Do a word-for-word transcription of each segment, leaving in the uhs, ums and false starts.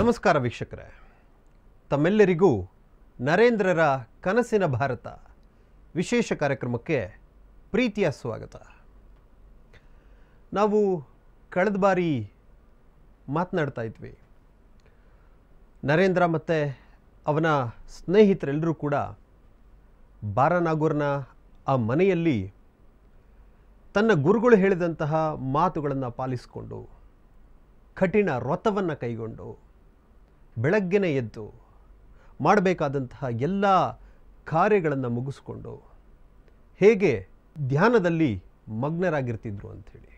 ನಮಸ್ಕಾರ ವೀಕ್ಷಕರೇ, ತಮ್ಮೆಲ್ಲರಿಗೂ ನರೇಂದ್ರರ ಕನಸಿನ ಭಾರತ ವಿಶೇಷ ಕಾರ್ಯಕ್ರಮಕ್ಕೆ ಪ್ರೀತಿಯ ಸ್ವಾಗತ. ನಾವು ಕಳೆದ ಬಾರಿ ಮಾತನಾಡ್ತಾ ಇದ್ವಿ, ನರೇಂದ್ರ ಮತ್ತು ಅವನ ಸ್ನೇಹಿತರೆಲ್ಲರೂ ಕೂಡ ಬಾರಾನಾಗೂರ್ನ ಆ ಮನೆಯಲ್ಲಿ ತನ್ನ ಗುರುಗಳು ಹೇಳಿದಂತಹ ಮಾತುಗಳನ್ನು ಪಾಲಿಸಿಕೊಂಡು ಕಠಿಣ ವ್ರತವನ್ನು ಕೈಗೊಂಡು ಬೆಳಗ್ಗೆನೇ ಎದ್ದು ಮಾಡಬೇಕಾದಂತಹ ಎಲ್ಲ ಕಾರ್ಯಗಳನ್ನು ಮುಗಿಸ್ಕೊಂಡು ಹೇಗೆ ಧ್ಯಾನದಲ್ಲಿ ಮಗ್ನರಾಗಿರ್ತಿದ್ರು ಅಂಥೇಳಿ.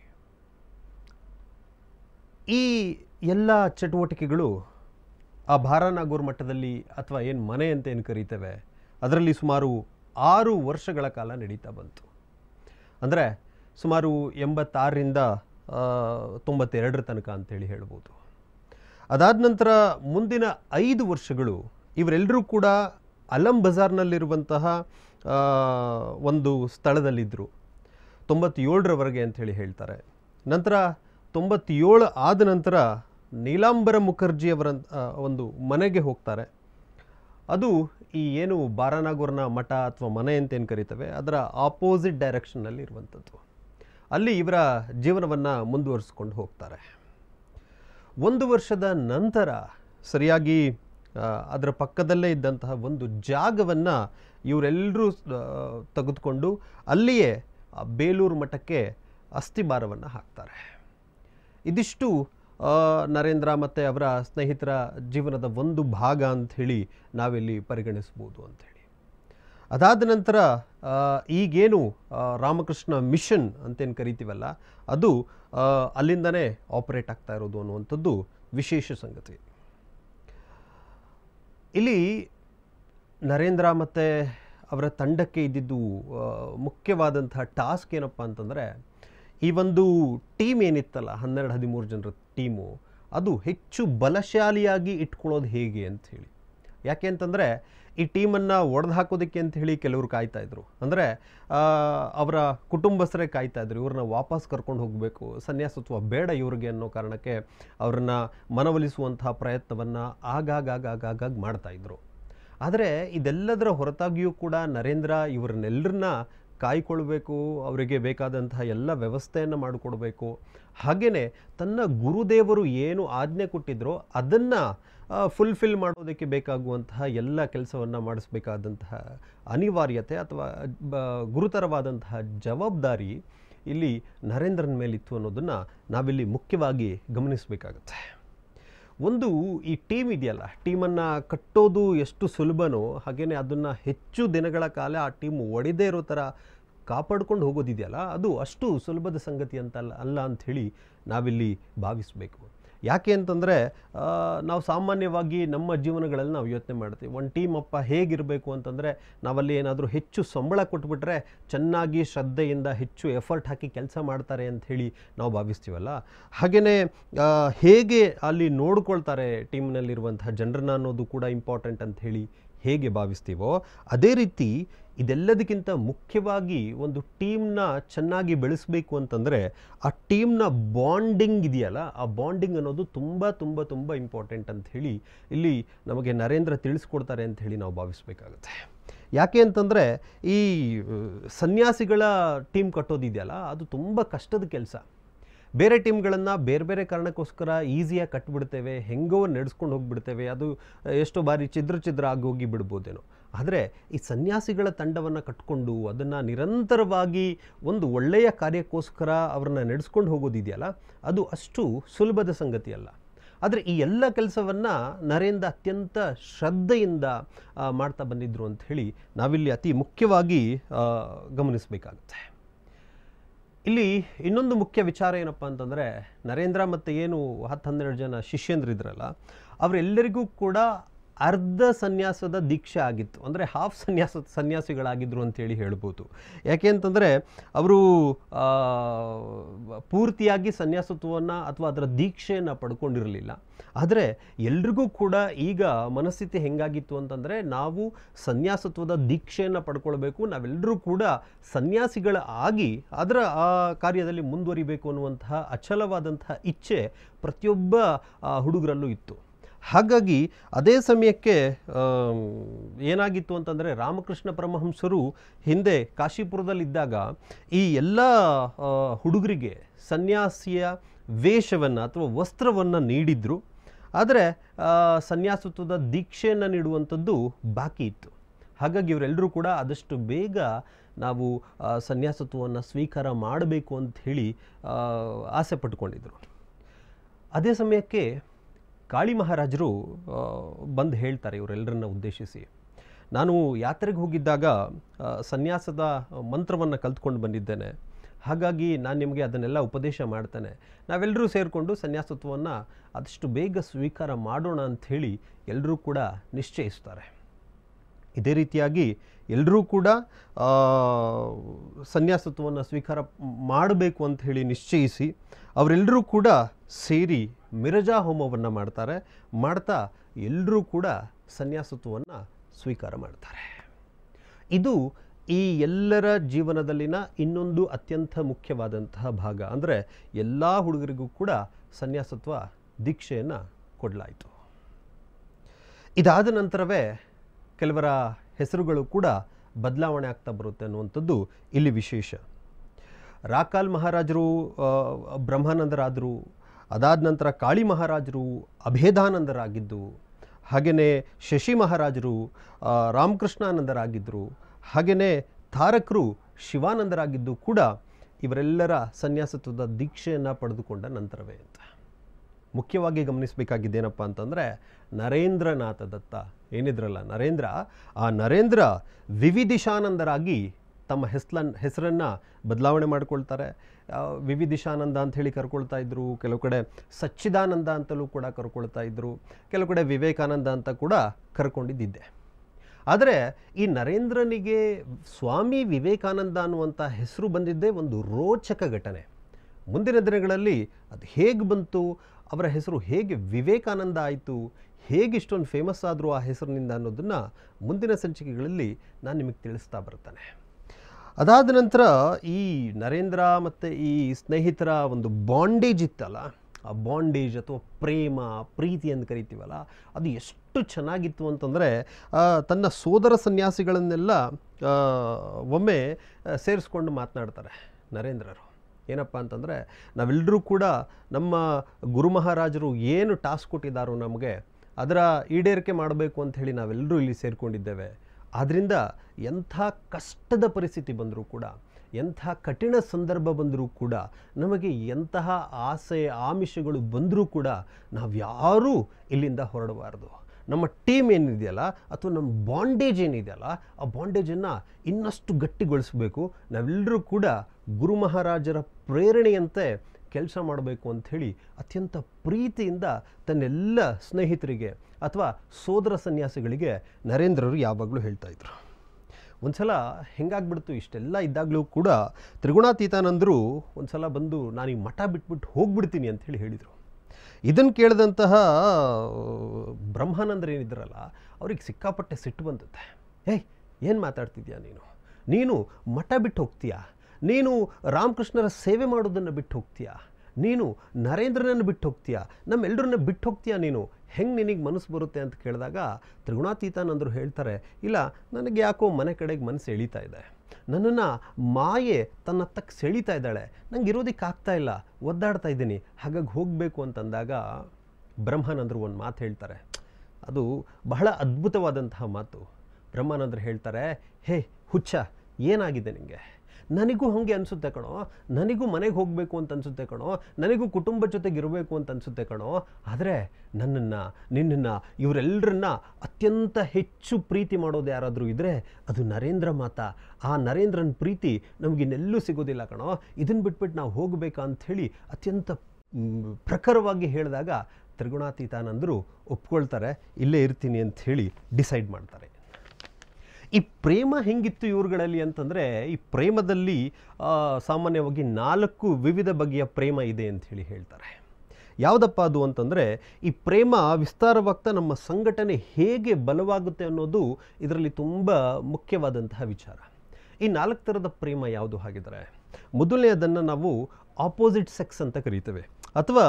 ಈ ಎಲ್ಲ ಚಟುವಟಿಕೆಗಳು ಆ ಬಾರಾನಾಗೂರ್ ಮಟ್ಟದಲ್ಲಿ ಅಥವಾ ಏನು ಮನೆ ಅಂತ ಏನು ಕರೀತೇವೆ ಅದರಲ್ಲಿ ಸುಮಾರು ಆರು ವರ್ಷಗಳ ಕಾಲ ನಡೀತಾ ಬಂತು. ಅಂದರೆ ಸುಮಾರು ಎಂಬತ್ತಾರರಿಂದ ತೊಂಬತ್ತೆರಡರ ತನಕ ಅಂಥೇಳಿ ಹೇಳ್ಬೋದು. ಅದಾದ ನಂತರ ಮುಂದಿನ ಐದು ವರ್ಷಗಳು ಇವರೆಲ್ಲರೂ ಕೂಡ ಅಲಂ ಬಜಾರ್ನಲ್ಲಿರುವಂತಹ ಒಂದು ಸ್ಥಳದಲ್ಲಿದ್ದರು, ತೊಂಬತ್ತೇಳರವರೆಗೆ ಅಂಥೇಳಿ ಹೇಳ್ತಾರೆ. ನಂತರ ತೊಂಬತ್ತೇಳು ಆದ ನಂತರ ನೀಲಾಂಬರ ಮುಖರ್ಜಿಯವರ ಒಂದು ಮನೆಗೆ ಹೋಗ್ತಾರೆ. ಅದು ಈ ಏನು ಬಾರಾನಾಗೂರ್ನ ಮಠ ಅಥವಾ ಮನೆ ಅಂತೇನು ಕರೀತೇವೆ ಅದರ ಆಪೋಸಿಟ್ ಡೈರೆಕ್ಷನ್ನಲ್ಲಿ ಇರುವಂಥದ್ದು. ಅಲ್ಲಿ ಇವರ ಜೀವನವನ್ನು ಮುಂದುವರಿಸ್ಕೊಂಡು ಹೋಗ್ತಾರೆ. ಒಂದು ವರ್ಷದ ನಂತರ ಸರಿಯಾಗಿ ಅದರ ಪಕ್ಕದಲ್ಲೇ ಇದ್ದಂತಹ ಒಂದು ಜಾಗವನ್ನು ಇವರೆಲ್ಲರೂ ತೆಗೆದುಕೊಂಡು ಅಲ್ಲಿಯೇ ಬೇಲೂರು ಮಠಕ್ಕೆ ಅಸ್ಥಿಭಾರವನ್ನು ಹಾಕ್ತಾರೆ. ಇದಿಷ್ಟು ನರೇಂದ್ರ ಮತ್ತು ಅವರ ಸ್ನೇಹಿತರ ಜೀವನದ ಒಂದು ಭಾಗ ಅಂಥೇಳಿ ನಾವಿಲ್ಲಿ ಪರಿಗಣಿಸ್ಬೋದು ಅಂಥೇಳಿ. ಅದಾದ ನಂತರ ಈಗೇನು ರಾಮಕೃಷ್ಣ ಮಿಷನ್ ಅಂತೇನು ಕರಿತೀವಲ್ಲ ಅದು ಅಲ್ಲಿಂದನೇ ಆಪರೇಟ್ ಆಗ್ತಾ ಇರೋದು ಅನ್ನುವಂಥದ್ದು ವಿಶೇಷ ಸಂಗತಿ. ಇಲ್ಲಿ ನರೇಂದ್ರ ಮತ್ತು ಅವರ ತಂಡಕ್ಕೆ ಇದ್ದಿದ್ದು ಮುಖ್ಯವಾದಂತಹ ಟಾಸ್ಕ್ ಏನಪ್ಪ ಅಂತಂದರೆ, ಈ ಒಂದು ಟೀಮ್ ಏನಿತ್ತಲ್ಲ ಹನ್ನೆರಡು ಹದಿಮೂರು ಜನರ ಟೀಮು ಅದು ಹೆಚ್ಚು ಬಲಶಾಲಿಯಾಗಿ ಇಟ್ಕೊಳ್ಳೋದು ಹೇಗೆ ಅಂಥೇಳಿ. ಯಾಕೆ ಅಂತಂದರೆ ಈ ಟೀಮನ್ನು ಒಡೆದು ಹಾಕೋದಕ್ಕೆ ಅಂತ ಹೇಳಿ ಕೆಲವರು ಕಾಯ್ತಾಯಿದ್ರು. ಅಂದರೆ ಅವರ ಕುಟುಂಬಸ್ಥರೇ ಕಾಯ್ತಾಯಿದ್ರು, ಇವ್ರನ್ನ ವಾಪಸ್ ಕರ್ಕೊಂಡು ಹೋಗಬೇಕು, ಸನ್ಯಾಸತ್ವ ಬೇಡ ಇವ್ರಿಗೆ ಅನ್ನೋ ಕಾರಣಕ್ಕೆ ಅವ್ರನ್ನ ಮನವೊಲಿಸುವಂತಹ ಪ್ರಯತ್ನವನ್ನು ಆಗಾಗಾಗಾಗಾಗ ಮಾಡ್ತಾಯಿದ್ರು. ಆದರೆ ಇದೆಲ್ಲದರ ಹೊರತಾಗಿಯೂ ಕೂಡ ನರೇಂದ್ರ ಇವ್ರನ್ನೆಲ್ಲರನ್ನ ಕಾಯ್ಕೊಳ್ಬೇಕು, ಅವರಿಗೆ ಬೇಕಾದಂತಹ ಎಲ್ಲ ವ್ಯವಸ್ಥೆಯನ್ನು ಮಾಡಿಕೊಡ್ಬೇಕು. ಹಾಗೆಯೇ ತನ್ನ ಗುರುದೇವರು ಏನು ಆಜ್ಞೆ ಕೊಟ್ಟಿದ್ರೋ ಅದನ್ನು ಫುಲ್ಫಿಲ್ ಮಾಡೋದಕ್ಕೆ ಬೇಕಾಗುವಂತಹ ಎಲ್ಲ ಕೆಲಸವನ್ನು ಮಾಡಿಸ್ಬೇಕಾದಂತಹ ಅನಿವಾರ್ಯತೆ ಅಥವಾ ಗುರುತರವಾದಂತಹ ಜವಾಬ್ದಾರಿ ಇಲ್ಲಿ ನರೇಂದ್ರನ ಮೇಲಿತ್ತು ಅನ್ನೋದನ್ನು ನಾವಿಲ್ಲಿ ಮುಖ್ಯವಾಗಿ ಗಮನಿಸಬೇಕಾಗುತ್ತೆ. ಒಂದು ಈ ಟೀಮ್ ಇದೆಯಲ್ಲ, ಟೀಮನ್ನು ಕಟ್ಟೋದು ಎಷ್ಟು ಸುಲಭನೋ ಹಾಗೆಯೇ ಅದನ್ನು ಹೆಚ್ಚು ದಿನಗಳ ಕಾಲ ಆ ಟೀಮ್ ಒಡೆದೇ ಇರೋ ಥರ ಕಾಪಾಡ್ಕೊಂಡು ಹೋಗೋದಿದೆಯಲ್ಲ ಅದು ಅಷ್ಟು ಸುಲಭದ ಸಂಗತಿ ಅಂತಲ್ಲ ಅಲ್ಲ ಅಂಥೇಳಿ ನಾವಿಲ್ಲಿ ಭಾವಿಸಬೇಕು. ಯಾಕೆ ಅಂತಂದರೆ ನಾವು ಸಾಮಾನ್ಯವಾಗಿ ನಮ್ಮ ಜೀವನಗಳಲ್ಲಿ ನಾವು ಯೋಚನೆ ಮಾಡ್ತೀವಿ, ಒಂದು ಟೀಮ್ ಅಪ್ಪ ಹೇಗಿರಬೇಕು ಅಂತಂದರೆ ನಾವಲ್ಲಿ ಏನಾದರೂ ಹೆಚ್ಚು ಸಂಬಳ ಕೊಟ್ಬಿಟ್ರೆ ಚೆನ್ನಾಗಿ ಶ್ರದ್ಧೆಯಿಂದ ಹೆಚ್ಚು ಎಫರ್ಟ್ ಹಾಕಿ ಕೆಲಸ ಮಾಡ್ತಾರೆ ಅಂಥೇಳಿ ನಾವು ಭಾವಿಸ್ತೀವಲ್ಲ. ಹಾಗೆಯೇ ಹೇಗೆ ಅಲ್ಲಿ ನೋಡ್ಕೊಳ್ತಾರೆ ಟೀಮ್ನಲ್ಲಿರುವಂತಹ ಜನರನ್ನ ಅನ್ನೋದು ಕೂಡ ಇಂಪಾರ್ಟೆಂಟ್ ಅಂಥೇಳಿ ಹೇಗೆ ಭಾವಿಸ್ತೀವೋ ಅದೇ ರೀತಿ ಇದೆಲ್ಲದಕ್ಕಿಂತ ಮುಖ್ಯವಾಗಿ ಒಂದು ಟೀಮ್ನ ಚೆನ್ನಾಗಿ ಬೆಳೆಸಬೇಕು ಅಂತಂದರೆ ಆ ಟೀಮ್ನ ಬಾಂಡಿಂಗ್ ಇದೆಯಲ್ಲ, ಆ ಬಾಂಡಿಂಗ್ ಅನ್ನೋದು ತುಂಬ ತುಂಬ ತುಂಬ ಇಂಪಾರ್ಟೆಂಟ್ ಅಂಥೇಳಿ ಇಲ್ಲಿ ನಮಗೆ ನರೇಂದ್ರ ತಿಳಿಸ್ಕೊಡ್ತಾರೆ ಅಂಥೇಳಿ ನಾವು ಭಾವಿಸಬೇಕಾಗುತ್ತೆ. ಯಾಕೆ ಅಂತಂದರೆ ಈ ಸನ್ಯಾಸಿಗಳ ಟೀಮ್ ಕಟ್ಟೋದಿದೆಯಲ್ಲ ಅದು ತುಂಬ ಕಷ್ಟದ ಕೆಲಸ. ಬೇರೆ ಟೀಮ್ಗಳನ್ನು ಬೇರೆ ಬೇರೆ ಕಾರಣಕ್ಕೋಸ್ಕರ ಈಸಿಯಾಗಿ ಕಟ್ಟಿಬಿಡ್ತೇವೆ, ಹೆಂಗೋ ನಡೆಸ್ಕೊಂಡು ಹೋಗಿಬಿಡ್ತೇವೆ, ಅದು ಎಷ್ಟೋ ಬಾರಿ ಛಿದ್ರ ಛಿದ್ರ ಆಗಿ ಹೋಗಿ ಬಿಡ್ಬೋದೇನೋ. ಆದರೆ ಈ ಸನ್ಯಾಸಿಗಳ ತಂಡವನ್ನು ಕಟ್ಕೊಂಡು ಅದನ್ನು ನಿರಂತರವಾಗಿ ಒಂದು ಒಳ್ಳೆಯ ಕಾರ್ಯಕ್ಕೋಸ್ಕರ ಅವ್ರನ್ನ ನಡೆಸ್ಕೊಂಡು ಹೋಗೋದಿದೆಯಲ್ಲ ಅದು ಅಷ್ಟು ಸುಲಭದ ಸಂಗತಿ ಅಲ್ಲ. ಆದರೆ ಈ ಎಲ್ಲ ಕೆಲಸವನ್ನು ನರೇಂದ್ರ ಅತ್ಯಂತ ಶ್ರದ್ಧೆಯಿಂದ ಮಾಡ್ತಾ ಬಂದಿದ್ದರು ಅಂಥೇಳಿ ನಾವಿಲ್ಲಿ ಅತಿ ಮುಖ್ಯವಾಗಿ ಗಮನಿಸಬೇಕಾಗುತ್ತೆ. ಇಲ್ಲಿ ಇನ್ನೊಂದು ಮುಖ್ಯ ವಿಚಾರ ಏನಪ್ಪ ಅಂತಂದರೆ, ನರೇಂದ್ರ ಮತ್ತು ಏನು ಹತ್ತು ಹನ್ನೆರಡು ಜನ ಶಿಷ್ಯಂದ್ರಿದ್ರಲ್ಲ ಅವರೆಲ್ಲರಿಗೂ ಕೂಡ ಅರ್ಧ ಸನ್ಯಾಸದ ದೀಕ್ಷೆ ಆಗಿತ್ತು. ಅಂದರೆ ಹಾಫ್ ಸನ್ಯಾಸ ಸನ್ಯಾಸಿಗಳಾಗಿದ್ದರು ಅಂತೇಳಿ ಹೇಳ್ಬೋದು. ಯಾಕೆ ಅಂತಂದರೆ ಅವರು ಪೂರ್ತಿಯಾಗಿ ಸನ್ಯಾಸತ್ವವನ್ನು ಅಥವಾ ಅದರ ದೀಕ್ಷೆಯನ್ನು ಪಡ್ಕೊಂಡಿರಲಿಲ್ಲ. ಆದರೆ ಎಲ್ರಿಗೂ ಕೂಡ ಈಗ ಮನಸ್ಥಿತಿ ಹೆಂಗಾಗಿತ್ತು ಅಂತಂದರೆ, ನಾವು ಸನ್ಯಾಸತ್ವದ ದೀಕ್ಷೆಯನ್ನು ಪಡ್ಕೊಳ್ಬೇಕು, ನಾವೆಲ್ಲರೂ ಕೂಡ ಸನ್ಯಾಸಿಗಳ ಆಗಿ ಅದರ ಆ ಕಾರ್ಯದಲ್ಲಿ ಮುಂದುವರಿಬೇಕು ಅನ್ನುವಂತಹ ಅಚಲವಾದಂತಹ ಇಚ್ಛೆ ಪ್ರತಿಯೊಬ್ಬ ಹುಡುಗರಲ್ಲೂ ಇತ್ತು. ಹಾಗಾಗಿ ಅದೇ ಸಮಯಕ್ಕೆ ಏನಾಗಿತ್ತು ಅಂತಂದರೆ ರಾಮಕೃಷ್ಣ ಪರಮಹಂಸರು ಹಿಂದೆ ಕಾಶಿಪುರದಲ್ಲಿದ್ದಾಗ ಈ ಎಲ್ಲ ಹುಡುಗರಿಗೆ ಸನ್ಯಾಸಿಯ ವೇಷವನ್ನು ಅಥವಾ ವಸ್ತ್ರವನ್ನು ನೀಡಿದ್ರು. ಆದರೆ ಸನ್ಯಾಸತ್ವದ ದೀಕ್ಷೆಯನ್ನು ನೀಡುವಂಥದ್ದು ಬಾಕಿ ಇತ್ತು. ಹಾಗಾಗಿ ಇವರೆಲ್ಲರೂ ಕೂಡ ಆದಷ್ಟು ಬೇಗ ನಾವು ಸನ್ಯಾಸತ್ವವನ್ನು ಸ್ವೀಕಾರ ಮಾಡಬೇಕು ಅಂತ ಹೇಳಿ ಆಸೆ ಪಟ್ಕೊಂಡಿದ್ರು. ಅದೇ ಸಮಯಕ್ಕೆ ಕಾಳಿ ಮಹಾರಾಜರು ಬಂದು ಹೇಳ್ತಾರೆ ಇವರೆಲ್ಲರನ್ನ ಉದ್ದೇಶಿಸಿ, ನಾನು ಯಾತ್ರೆಗೆ ಹೋಗಿದ್ದಾಗ ಸನ್ಯಾಸದ ಮಂತ್ರವನ್ನು ಕಲ್ತ್ಕೊಂಡು ಬಂದಿದ್ದೇನೆ, ಹಾಗಾಗಿ ನಾನು ನಿಮಗೆ ಅದನ್ನೆಲ್ಲ ಉಪದೇಶ ಮಾಡ್ತೇನೆ, ನಾವೆಲ್ಲರೂ ಸೇರಿಕೊಂಡು ಸನ್ಯಾಸತ್ವವನ್ನು ಆದಷ್ಟು ಬೇಗ ಸ್ವೀಕಾರ ಮಾಡೋಣ ಅಂಥೇಳಿ ಎಲ್ಲರೂ ಕೂಡ ನಿಶ್ಚಯಿಸ್ತಾರೆ. ಇದೇ ರೀತಿಯಾಗಿ ಎಲ್ಲರೂ ಕೂಡ ಸನ್ಯಾಸತ್ವವನ್ನು ಸ್ವೀಕಾರ ಮಾಡಬೇಕು ಅಂತ ಹೇಳಿ ನಿಶ್ಚಯಿಸಿ ಅವರೆಲ್ಲರೂ ಕೂಡ ಸೇರಿ ಮಿರಜಾ ಹೋಮವನ್ನು ಮಾಡ್ತಾರೆ. ಮಾಡ್ತಾ ಎಲ್ಲರೂ ಕೂಡ ಸನ್ಯಾಸತ್ವವನ್ನು ಸ್ವೀಕಾರ ಮಾಡ್ತಾರೆ. ಇದು ಈ ಎಲ್ಲರ ಜೀವನದಲ್ಲಿನ ಇನ್ನೊಂದು ಅತ್ಯಂತ ಮುಖ್ಯವಾದಂತಹ ಭಾಗ. ಅಂದರೆ ಎಲ್ಲ ಹುಡುಗರಿಗೂ ಕೂಡ ಸನ್ಯಾಸತ್ವ ದೀಕ್ಷೆಯನ್ನು ಕೊಡಲಾಯಿತು. ಇದಾದ ನಂತರವೇ ಕೆಲವರ ಹೆಸರುಗಳು ಕೂಡ ಬದಲಾವಣೆ ಆಗ್ತಾ ಬರುತ್ತೆ ಅನ್ನುವಂಥದ್ದು ಇಲ್ಲಿ ವಿಶೇಷ. ರಾಕಾಲ್ ಮಹಾರಾಜರು ಬ್ರಹ್ಮಾನಂದರಾದರು, ಅದಾದ ನಂತರ ಕಾಳಿ ಮಹಾರಾಜರು ಅಭೇದಾನಂದರಾಗಿದ್ದು, ಹಾಗೆಯೇ ಶಶಿ ಮಹಾರಾಜರು ರಾಮಕೃಷ್ಣಾನಂದರಾಗಿದ್ದರು, ಹಾಗೆಯೇ ತಾರಕರು ಶಿವಾನಂದರಾಗಿದ್ದು ಕೂಡ ಇವರೆಲ್ಲರ ಸನ್ಯಾಸತ್ವದ ದೀಕ್ಷೆಯನ್ನು ಪಡೆದುಕೊಂಡ ನಂತರವೇ ಅಂತ. ಮುಖ್ಯವಾಗಿ ಗಮನಿಸಬೇಕಾಗಿದ್ದೇನಪ್ಪ ಅಂತಂದರೆ ನರೇಂದ್ರನಾಥ ದತ್ತ ಏನಿದ್ರಲ್ಲ ನರೇಂದ್ರ, ಆ ನರೇಂದ್ರ ವಿವಿಧಿಶಾನಂದರಾಗಿ ತಮ್ಮ ಹೆಸರನ್ನ ಹೆಸರನ್ನು ಬದಲಾವಣೆ ಮಾಡಿಕೊಳ್ತಾರೆ. ವಿವಿಧಿಶಾನಂದ ಅಂಥೇಳಿ ಕರ್ಕೊಳ್ತಾ ಇದ್ದರು, ಕೆಲವು ಕಡೆ ಸಚ್ಚಿದಾನಂದ ಅಂತಲೂ ಕೂಡ ಕರ್ಕೊಳ್ತಾ ಇದ್ದರು, ಕೆಲವು ಕಡೆ ವಿವೇಕಾನಂದ ಅಂತ ಕೂಡ ಕರ್ಕೊಂಡಿದ್ದಿದ್ದೆ. ಆದರೆ ಈ ನರೇಂದ್ರನಿಗೆ ಸ್ವಾಮಿ ವಿವೇಕಾನಂದ ಅನ್ನುವಂಥ ಹೆಸರು ಬಂದಿದ್ದೇ ಒಂದು ರೋಚಕ ಘಟನೆ. ಮುಂದಿನ ದಿನಗಳಲ್ಲಿ ಅದು ಹೇಗೆ ಬಂತು, ಅವರ ಹೆಸರು ಹೇಗೆ ವಿವೇಕಾನಂದ ಆಯಿತು, ಹೇಗೆ ಇಷ್ಟೊಂದು ಫೇಮಸ್ ಆದರೂ ಆ ಹೆಸರಿನಿಂದ ಅನ್ನೋದನ್ನು ಮುಂದಿನ ಸಂಚಿಕೆಗಳಲ್ಲಿ ನಾನು ನಿಮಗೆ ತಿಳಿಸ್ತಾ ಬರ್ತಾನೆ. ಅದಾದ ನಂತರ ಈ ನರೇಂದ್ರ ಮತ್ತು ಈ ಸ್ನೇಹಿತರ ಒಂದು ಬಾಂಡೇಜ್ ಇತ್ತಲ್ಲ, ಆ ಬಾಂಡೇಜ್ ಅಥವಾ ಪ್ರೇಮ ಪ್ರೀತಿ ಅಂತ ಕರಿತೀವಲ್ಲ, ಅದು ಎಷ್ಟು ಚೆನ್ನಾಗಿತ್ತು ಅಂತಂದರೆ ತನ್ನ ಸೋದರ ಸನ್ಯಾಸಿಗಳನ್ನೆಲ್ಲ ಒಮ್ಮೆ ಸೇರಿಸ್ಕೊಂಡು ಮಾತನಾಡ್ತಾರೆ ನರೇಂದ್ರರು. ಏನಪ್ಪ ಅಂತಂದರೆ ನಾವೆಲ್ಲರೂ ಕೂಡ ನಮ್ಮ ಗುರು ಮಹಾರಾಜರು ಏನು ಟಾಸ್ಕ್ ಕೊಟ್ಟಿದ್ದಾರೋ ನಮಗೆ ಅದರ ಈಡೇರಿಕೆ ಮಾಡಬೇಕು ಅಂಥೇಳಿ ನಾವೆಲ್ಲರೂ ಇಲ್ಲಿ ಸೇರಿಕೊಂಡಿದ್ದೇವೆ. ಆದ್ದರಿಂದ ಎಂಥ ಕಷ್ಟದ ಪರಿಸ್ಥಿತಿ ಬಂದರೂ ಕೂಡ, ಎಂಥ ಕಠಿಣ ಸಂದರ್ಭ ಬಂದರೂ ಕೂಡ, ನಮಗೆ ಎಂತಹ ಆಸೆ ಆಮಿಷಗಳು ಬಂದರೂ ಕೂಡ ನಾವ್ಯಾರೂ ಇಲ್ಲಿಂದ ಹೊರಡಬಾರ್ದು. ನಮ್ಮ ಟೀಮ್ ಏನಿದೆಯಲ್ಲ ಅಥವಾ ನಮ್ಮ ಬಾಂಡೇಜ್ ಏನಿದೆಯಲ್ಲ ಆ ಬಾಂಡೇಜನ್ನು ಇನ್ನಷ್ಟು ಗಟ್ಟಿಗೊಳಿಸಬೇಕು. ನಾವೆಲ್ಲರೂ ಕೂಡ ಗುರು ಮಹಾರಾಜರ ಪ್ರೇರಣೆಯಂತೆ ಕೆಲಸ ಮಾಡಬೇಕು ಅಂಥೇಳಿ ಅತ್ಯಂತ ಪ್ರೀತಿಯಿಂದ ತನ್ನೆಲ್ಲ ಸ್ನೇಹಿತರಿಗೆ ಅಥವಾ ಸೋದರ ಸನ್ಯಾಸಿಗಳಿಗೆ ನರೇಂದ್ರರು ಯಾವಾಗಲೂ ಹೇಳ್ತಾಯಿದ್ರು. ಒಂದು ಸಲ ಹೆಂಗಾಗ್ಬಿಡ್ತು, ಇಷ್ಟೆಲ್ಲ ಇದ್ದಾಗಲೂ ಕೂಡ ತ್ರಿಗುಣಾತೀತಾನಂದರು ಒಂದು ಸಲ ಬಂದು ನಾನು ಈ ಮಠ ಬಿಟ್ಬಿಟ್ಟು ಹೋಗ್ಬಿಡ್ತೀನಿ ಅಂಥೇಳಿ ಹೇಳಿದರು. ಇದನ್ನು ಕೇಳಿದಂತಹ ಬ್ರಹ್ಮಾನಂದರು ಏನಿದ್ರಲ್ಲ ಅವ್ರಿಗೆ ಸಿಕ್ಕಾಪಟ್ಟೆ ಸಿಟ್ಟು ಬಂದುತ್ತೆ. ಏಯ್ ಏನು ಮಾತಾಡ್ತಿದ್ಯಾ ನೀನು, ನೀನು ಮಠ ಬಿಟ್ಟು ಹೋಗ್ತೀಯಾ, ನೀನು ರಾಮಕೃಷ್ಣರ ಸೇವೆ ಮಾಡೋದನ್ನು ಬಿಟ್ಟು ಹೋಗ್ತೀಯಾ, ನೀನು ನರೇಂದ್ರನನ್ನು ಬಿಟ್ಟು ಹೋಗ್ತೀಯಾ, ನಮ್ಮೆಲ್ಲರನ್ನ ಬಿಟ್ಟು ಹೋಗ್ತೀಯಾ, ನೀನು ಹೆಂಗೆ ನಿನಗೆ ಮನಸ್ಸು ಬರುತ್ತೆ ಅಂತ ಕೇಳಿದಾಗ ತ್ರಿಗುಣಾತೀತಾನಂದರು ಹೇಳ್ತಾರೆ, ಇಲ್ಲ ನನಗೆ ಯಾಕೋ ಮನೆ ಕಡೆಗೆ ಮನಸ್ಸು ಎಳೀತಾ ಇದೆ, ನನ್ನನ್ನು ಮಾಯೆ ತನ್ನ ತಕ್ಕ ಸೆಳೀತಾ ಇದ್ದಾಳೆ, ನಂಗೆ ಇರೋದಕ್ಕೆ ಆಗ್ತಾ ಇಲ್ಲ, ಒದ್ದಾಡ್ತಾ ಇದ್ದೀನಿ, ಹಾಗಾಗಿ ಹೋಗಬೇಕು ಅಂತಂದಾಗ ಬ್ರಹ್ಮಾನಂದರು ಒಂದು ಮಾತು ಹೇಳ್ತಾರೆ. ಅದು ಬಹಳ ಅದ್ಭುತವಾದಂತಹ ಮಾತು. ಬ್ರಹ್ಮಾನಂದರು ಹೇಳ್ತಾರೆ, ಹೇ ಹುಚ್ಚ, ಏನಾಗಿದೆ ನಿನಗೆ? ನನಗೂ ಹಾಗೆ ಅನಿಸುತ್ತೆ ಕಣೋ, ನನಗೂ ಮನೆಗೆ ಹೋಗಬೇಕು ಅಂತ ಅನಿಸುತ್ತೆ ಕಣೋ, ನನಗೂ ಕುಟುಂಬ ಜೊತೆಗೆ ಇರಬೇಕು ಅಂತ ಅನಿಸುತ್ತೆ ಕಣೋ, ಆದರೆ ನನ್ನನ್ನು ನಿನ್ನನ್ನು ಇವರೆಲ್ಲರನ್ನ ಅತ್ಯಂತ ಹೆಚ್ಚು ಪ್ರೀತಿ ಮಾಡೋದು ಯಾರಾದರೂ ಇದ್ದರೆ ಅದು ನರೇಂದ್ರ ಮಾತ. ಆ ನರೇಂದ್ರನ ಪ್ರೀತಿ ನಮಗಿನ್ನೆಲ್ಲೂ ಸಿಗೋದಿಲ್ಲ ಕಣೋ, ಇದನ್ನು ಬಿಟ್ಬಿಟ್ಟು ನಾವು ಹೋಗಬೇಕಾ ಅಂಥೇಳಿ ಅತ್ಯಂತ ಪ್ರಖರವಾಗಿ ಹೇಳಿದಾಗ ತ್ರಿಗುಣಾತೀತಾನಂದರು ಒಪ್ಕೊಳ್ತಾರೆ, ಇಲ್ಲೇ ಇರ್ತೀನಿ ಅಂಥೇಳಿ ಡಿಸೈಡ್ ಮಾಡ್ತಾರೆ. ಈ ಪ್ರೇಮ ಹೆಂಗಿತ್ತು ಇವ್ರುಗಳಲ್ಲಿ ಅಂತಂದರೆ, ಈ ಪ್ರೇಮದಲ್ಲಿ ಸಾಮಾನ್ಯವಾಗಿ ನಾಲ್ಕು ವಿವಿಧ ಬಗೆಯ ಪ್ರೇಮ ಇದೆ ಅಂಥೇಳಿ ಹೇಳ್ತಾರೆ. ಯಾವುದಪ್ಪ ಅದು ಅಂತಂದರೆ, ಈ ಪ್ರೇಮ ವಿಸ್ತಾರವಾಗ್ತಾ ನಮ್ಮ ಸಂಘಟನೆ ಹೇಗೆ ಬಲವಾಗುತ್ತೆ ಅನ್ನೋದು ಇದರಲ್ಲಿ ತುಂಬ ಮುಖ್ಯವಾದಂತಹ ವಿಚಾರ. ಈ ನಾಲ್ಕು ಥರದ ಪ್ರೇಮ ಯಾವುದು ಹಾಗಿದ್ದಾರೆ? ಮೊದಲನೆಯದನ್ನು ನಾವು ಆಪೋಸಿಟ್ ಸೆಕ್ಸ್ ಅಂತ ಕರೀತೇವೆ. ಅಥವಾ